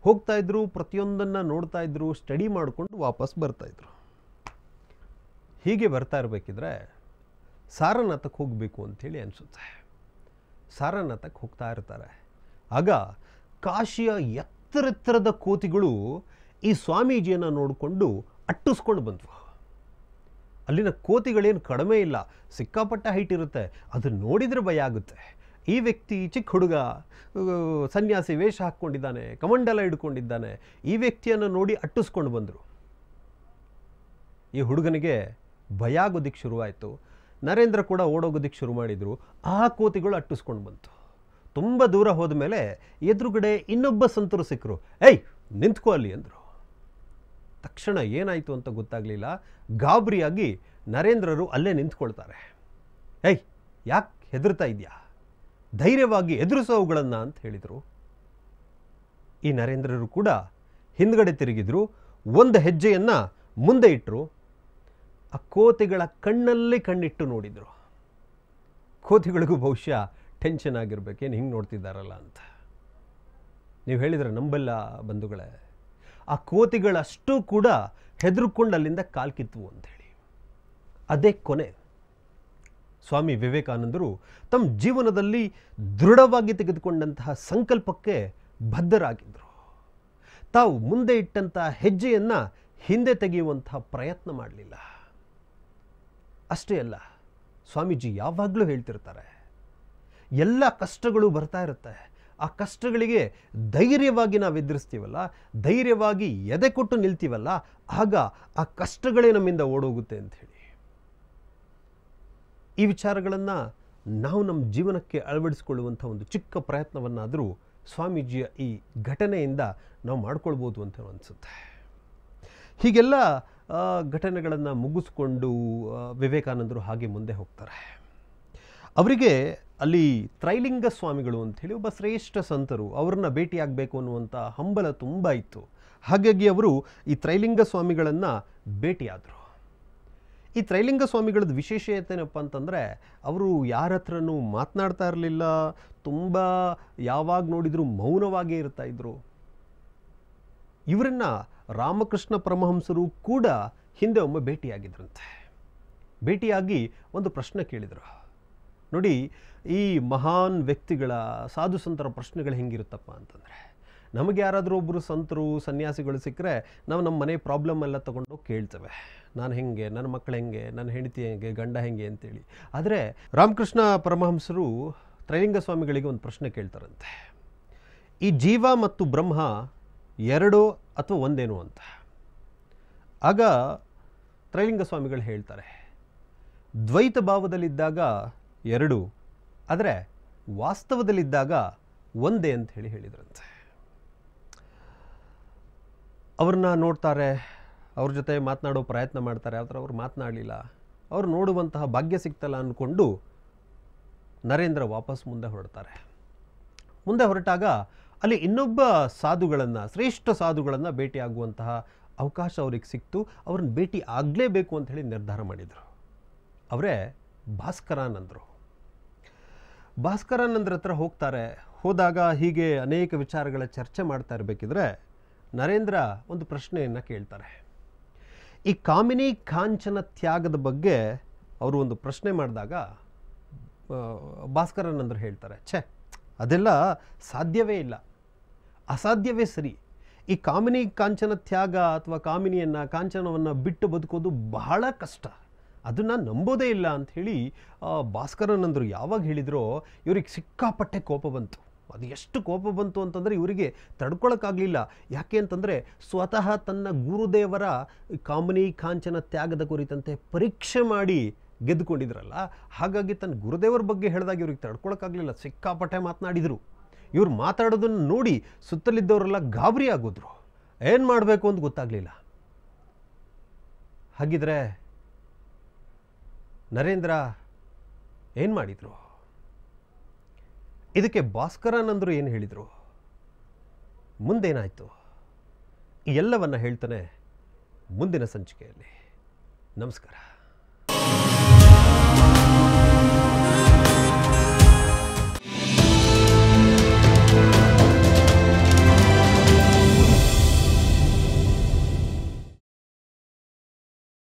ಹೋಗ್ತಾ ಇದ್ರು, ಪ್ರತಿಯೊಂದನ್ನು ನೋಡ್ತಾ ಇದ್ರು, ಸ್ಟಡಿ ಮಾಡಿಕೊಂಡು ವಾಪಸ್ ಬರ್ತಾಯಿದ್ರು. ಹೀಗೆ ಬರ್ತಾ ಇರಬೇಕಿದ್ರೆ ಸಾರನಾಥಕ್ಕೆ ಹೋಗಬೇಕು ಅಂಥೇಳಿ ಅನಿಸುತ್ತೆ. ಸಾರನಾಥಕ್ಕೆ ಹೋಗ್ತಾ ಇರ್ತಾರೆ. ಆಗ ಕಾಶಿಯ ಎತ್ತರೆತ್ತರದ ಕೋತಿಗಳು ಈ ಸ್ವಾಮೀಜಿಯನ್ನು ನೋಡಿಕೊಂಡು ಅಟ್ಟಿಸ್ಕೊಂಡು ಬಂದವು. ಅಲ್ಲಿನ ಕೋತಿಗಳೇನು ಕಡಿಮೆ ಇಲ್ಲ, ಸಿಕ್ಕಾಪಟ್ಟ ಹೈಟ್ ಇರುತ್ತೆ. ಅದನ್ನು ನೋಡಿದರೆ ಭಯ ಆಗುತ್ತೆ. ಈ ವ್ಯಕ್ತಿ ಚಿಕ್ಕ ಹುಡುಗ, ಸನ್ಯಾಸಿ ವೇಷ ಹಾಕ್ಕೊಂಡಿದ್ದಾನೆ, ಕಮಂಡಲ ಹಿಡ್ಕೊಂಡಿದ್ದಾನೆ. ಈ ವ್ಯಕ್ತಿಯನ್ನು ನೋಡಿ ಅಟ್ಟಿಸ್ಕೊಂಡು ಬಂದರು. ಈ ಹುಡುಗನಿಗೆ ಭಯ ಆಗೋದಿಕ್ಕೆ ಶುರುವಾಯಿತು. ನರೇಂದ್ರ ಕೂಡ ಓಡೋಗೋದಿಕ್ಕೆ ಶುರು ಮಾಡಿದರು. ಆ ಕೋತಿಗಳು ಅಟ್ಟಿಸ್ಕೊಂಡು ಬಂತು. ತುಂಬ ದೂರ ಹೋದ ಮೇಲೆ ಎದುರುಗಡೆ ಇನ್ನೊಬ್ಬ ಸಂತರು ಸಿಕ್ಕರು. ಏಯ್ ನಿಂತ್ಕೋ ಅಲ್ಲಿ ಅಂದರು. ತಕ್ಷಣ ಏನಾಯಿತು ಅಂತ ಗೊತ್ತಾಗಲಿಲ್ಲ. ಗಾಬರಿಯಾಗಿ ನರೇಂದ್ರರು ಅಲ್ಲೇ ನಿಂತ್ಕೊಳ್ತಾರೆ. ಏಯ್ ಯಾಕೆ ಹೆದರ್ತಾ ಇದೆಯಾ, ಧೈರ್ಯವಾಗಿ ಎದುರಿಸೋವುಗಳನ್ನು ಅಂತ ಹೇಳಿದರು. ಈ ನರೇಂದ್ರರು ಕೂಡ ಹಿಂದ್ಗಡೆ ತಿರುಗಿದ್ರು, ಒಂದು ಹೆಜ್ಜೆಯನ್ನು ಮುಂದೆ ಇಟ್ಟರು. ಆ ಕೋತಿಗಳ ಕಣ್ಣಲ್ಲಿ ಕಣ್ಣಿಟ್ಟು ನೋಡಿದರು. ಕೋತಿಗಳಿಗೂ ಬಹುಶಃ ಟೆನ್ಷನ್ ಆಗಿರ್ಬೇಕೇನು ಹಿಂಗೆ ನೋಡ್ತಿದ್ದಾರಲ್ಲ ಅಂತ. ನೀವು ಹೇಳಿದರೆ ನಂಬಲ್ಲ ಬಂಧುಗಳೇ, ಆ ಕೋತಿಗಳಷ್ಟು ಕೂಡ ಹೆದರ್ಕೊಂಡು ಅಲ್ಲಿಂದ ಕಾಲು ಕಿತ್ತವು ಅಂಥೇಳಿ. ಅದೇ ಕೊನೆ. ಸ್ವಾಮಿ ವಿವೇಕಾನಂದರು ತಮ್ಮ ಜೀವನದಲ್ಲಿ ದೃಢವಾಗಿ ತೆಗೆದುಕೊಂಡಂತಹ ಸಂಕಲ್ಪಕ್ಕೆ ಬದ್ಧರಾಗಿದ್ದರು. ತಾವು ಮುಂದೆ ಇಟ್ಟಂತಹ ಹೆಜ್ಜೆಯನ್ನು ಹಿಂದೆ ತೆಗೆಯುವಂತಹ ಪ್ರಯತ್ನ ಮಾಡಲಿಲ್ಲ. ಅಷ್ಟೇ ಅಲ್ಲ, ಸ್ವಾಮೀಜಿ ಯಾವಾಗಲೂ ಹೇಳ್ತಿರ್ತಾರೆ, ಎಲ್ಲ ಕಷ್ಟಗಳು ಬರ್ತಾ ಇರುತ್ತೆ, ಆ ಕಷ್ಟಗಳಿಗೆ ಧೈರ್ಯವಾಗಿ ನಾವು ಎದುರಿಸ್ತೀವಲ್ಲ, ಧೈರ್ಯವಾಗಿ ಎದೆ ಕೊಟ್ಟು ನಿಲ್ತೀವಲ್ಲ, ಆಗ ಆ ಕಷ್ಟಗಳೇ ನಮ್ಮಿಂದ ಓಡೋಗುತ್ತೆ ಅಂಥೇಳಿ. ಈ ವಿಚಾರಗಳನ್ನು ನಾವು ನಮ್ಮ ಜೀವನಕ್ಕೆ ಅಳವಡಿಸಿಕೊಳ್ಳುವಂಥ ಒಂದು ಚಿಕ್ಕ ಪ್ರಯತ್ನವನ್ನಾದರೂ ಸ್ವಾಮೀಜಿಯ ಈ ಘಟನೆಯಿಂದ ನಾವು ಮಾಡ್ಕೊಳ್ಬೋದು ಅಂತ ಅನಿಸುತ್ತೆ. ಹೀಗೆಲ್ಲ ಘಟನೆಗಳನ್ನು ಮುಗಿಸ್ಕೊಂಡು ವಿವೇಕಾನಂದರು ಹಾಗೆ ಮುಂದೆ ಹೋಗ್ತಾರೆ. ಅವರಿಗೆ ಅಲ್ಲಿ ತ್ರೈಲಿಂಗ ಸ್ವಾಮಿಗಳು ಅಂಥೇಳಿ ಒಬ್ಬ ಶ್ರೇಷ್ಠ ಸಂತರು, ಅವ್ರನ್ನ ಭೇಟಿಯಾಗಬೇಕು ಅನ್ನುವಂಥ ಹಂಬಲ ತುಂಬ ಇತ್ತು. ಹಾಗಾಗಿ ಅವರು ಈ ತ್ರೈಲಿಂಗ ಸ್ವಾಮಿಗಳನ್ನು ಭೇಟಿಯಾದರು. ಈ ತ್ರೈಲಿಂಗ ಸ್ವಾಮಿಗಳದ್ದು ವಿಶೇಷತೆ ಏನಪ್ಪ ಅಂತಂದರೆ, ಅವರು ಯಾರ ಹತ್ರನೂ ಮಾತನಾಡ್ತಾ ಇರಲಿಲ್ಲ, ತುಂಬ ಯಾವಾಗ ನೋಡಿದರೂ ಮೌನವಾಗೇ ಇರ್ತಾಯಿದ್ರು. ಇವರನ್ನು ರಾಮಕೃಷ್ಣ ಪರಮಹಂಸರು ಕೂಡ ಹಿಂದೆ ಒಮ್ಮೆ ಭೇಟಿಯಾಗಿದ್ರಂತೆ. ಭೇಟಿಯಾಗಿ ಒಂದು ಪ್ರಶ್ನೆ ಕೇಳಿದರು. ನೋಡಿ, ಈ ಮಹಾನ್ ವ್ಯಕ್ತಿಗಳ, ಸಾಧು ಸಂತರ ಪ್ರಶ್ನೆಗಳು ಹೆಂಗಿರುತ್ತಪ್ಪ ಅಂತಂದರೆ, ನಮಗೆ ಯಾರಾದರೂ ಒಬ್ಬರು ಸಂತರು ಸನ್ಯಾಸಿಗಳು ಸಿಕ್ಕರೆ ನಾವು ನಮ್ಮ ಮನೆ ಪ್ರಾಬ್ಲಮ್ ಎಲ್ಲ ತೊಗೊಂಡು ಕೇಳ್ತೇವೆ. ನಾನು ಹೆಂಗೆ, ನನ್ನ ಮಕ್ಕಳು ಹೆಂಗೆ, ನನ್ನ ಹೆಂಡತಿ ಹೆಂಗೆ, ಗಂಡ ಹೆಂಗೆ ಅಂತೇಳಿ. ಆದರೆ ರಾಮಕೃಷ್ಣ ಪರಮಹಂಸರು ತ್ರೈಲಿಂಗ ಸ್ವಾಮಿಗಳಿಗೆ ಒಂದು ಪ್ರಶ್ನೆ ಕೇಳ್ತಾರಂತೆ, ಈ ಜೀವ ಮತ್ತು ಬ್ರಹ್ಮ ಎರಡು ಅಥವಾ ಒಂದೇನು ಅಂತ. ಆಗ ತ್ರೈಲಿಂಗ ಸ್ವಾಮಿಗಳು ಹೇಳ್ತಾರೆ, ದ್ವೈತ ಭಾವದಲ್ಲಿದ್ದಾಗ ಎರಡು, ಆದರೆ ವಾಸ್ತವದಲ್ಲಿದ್ದಾಗ ಒಂದೇ ಅಂತ ಹೇಳಿ ಹೇಳಿದ್ರಂತೆ. ಅವ್ರನ್ನ ನೋಡ್ತಾರೆ, ಅವ್ರ ಜೊತೆ ಮಾತನಾಡೋ ಪ್ರಯತ್ನ ಮಾಡ್ತಾರೆ. ಆ ಥರ ಅವ್ರು ಮಾತನಾಡಲಿಲ್ಲ. ಅವ್ರು ನೋಡುವಂತಹ ಭಾಗ್ಯ ಸಿಗ್ತಲ್ಲ ಅಂದ್ಕೊಂಡು ನರೇಂದ್ರ ವಾಪಸ್ ಮುಂದೆ ಹೊರಡ್ತಾರೆ. ಮುಂದೆ ಹೊರಟಾಗ ಅಲ್ಲಿ ಇನ್ನೊಬ್ಬ ಸಾಧುಗಳನ್ನು, ಶ್ರೇಷ್ಠ ಸಾಧುಗಳನ್ನು ಭೇಟಿಯಾಗುವಂತಹ ಅವಕಾಶ ಅವ್ರಿಗೆ ಸಿಕ್ತು. ಅವ್ರನ್ನ ಭೇಟಿ ಆಗಲೇಬೇಕು ಅಂತ ಹೇಳಿ ನಿರ್ಧಾರ ಮಾಡಿದರು. ಅವರೇ ಭಾಸ್ಕರಾನಂದರು. ಭಾಸ್ಕರಾನಂದ್ರ ಹತ್ರ ಹೋಗ್ತಾರೆ. ಹೋದಾಗ ಹೀಗೆ ಅನೇಕ ವಿಚಾರಗಳ ಚರ್ಚೆ ಮಾಡ್ತಾ ಇರಬೇಕಿದ್ರೆ ನರೇಂದ್ರ ಒಂದು ಪ್ರಶ್ನೆಯನ್ನು ಕೇಳ್ತಾರೆ. ಈ ಕಾಮಿನಿ ಕಾಂಚನ ತ್ಯಾಗದ ಬಗ್ಗೆ ಅವರು ಒಂದು ಪ್ರಶ್ನೆ ಮಾಡಿದಾಗ ಭಾಸ್ಕರಾನಂದರು ಹೇಳ್ತಾರೆ, ಛೇ ಅದೆಲ್ಲ ಸಾಧ್ಯವೇ ಇಲ್ಲ, ಅಸಾಧ್ಯವೇ ಸರಿ. ಈ ಕಾಮಿನಿ ಕಾಂಚನ ತ್ಯಾಗ ಅಥವಾ ಕಾಮಿನಿಯನ್ನು, ಕಾಂಚನವನ್ನು ಬಿಟ್ಟು ಬದುಕೋದು ಬಹಳ ಕಷ್ಟ, ಅದನ್ನು ನಂಬೋದೇ ಇಲ್ಲ ಅಂಥೇಳಿ ಭಾಸ್ಕರಾನಂದರು ಯಾವಾಗ ಹೇಳಿದ್ರೋ ಇವ್ರಿಗೆ ಸಿಕ್ಕಾಪಟ್ಟೆ ಕೋಪ ಬಂತು. ಅದು ಎಷ್ಟು ಕೋಪ ಬಂತು ಅಂತಂದರೆ ಇವರಿಗೆ ತಡ್ಕೊಳಕ್ಕಾಗಲಿಲ್ಲ. ಯಾಕೆ ಅಂತಂದರೆ ಸ್ವತಃ ತನ್ನ ಗುರುದೇವರ ಕಾಮಿನಿ ಕಾಂಚನ ತ್ಯಾಗದ ಕುರಿತಂತೆ ಪರೀಕ್ಷೆ ಮಾಡಿ ಗೆದ್ದುಕೊಂಡಿದ್ರಲ್ಲ, ಹಾಗಾಗಿ ತನ್ನ ಗುರುದೇವರ ಬಗ್ಗೆ ಹೇಳಿದಾಗ ಇವ್ರಿಗೆ ತಡ್ಕೊಳಕ್ಕಾಗಲಿಲ್ಲ, ಸಿಕ್ಕಾಪಟ್ಟೆ ಮಾತನಾಡಿದರು. ಇವ್ರು ಮಾತಾಡೋದನ್ನು ನೋಡಿ ಸುತ್ತಲಿದ್ದವರೆಲ್ಲ ಗಾಬರಿ ಆಗೋದ್ರು. ಏನು ಮಾಡಬೇಕು ಅಂತ ಗೊತ್ತಾಗಲಿಲ್ಲ. ಹಾಗಿದ್ರೆ ನರೇಂದ್ರ ಏನು ಮಾಡಿದರು? ಇದಕ್ಕೆ ಭಾಸ್ಕರಾನಂದರು ಏನು ಹೇಳಿದರು? ಮುಂದೇನಾಯಿತು? ಈ ಎಲ್ಲವನ್ನು ಹೇಳ್ತಾನೆ ಮುಂದಿನ ಸಂಚಿಕೆಯಲ್ಲಿ. ನಮಸ್ಕಾರ.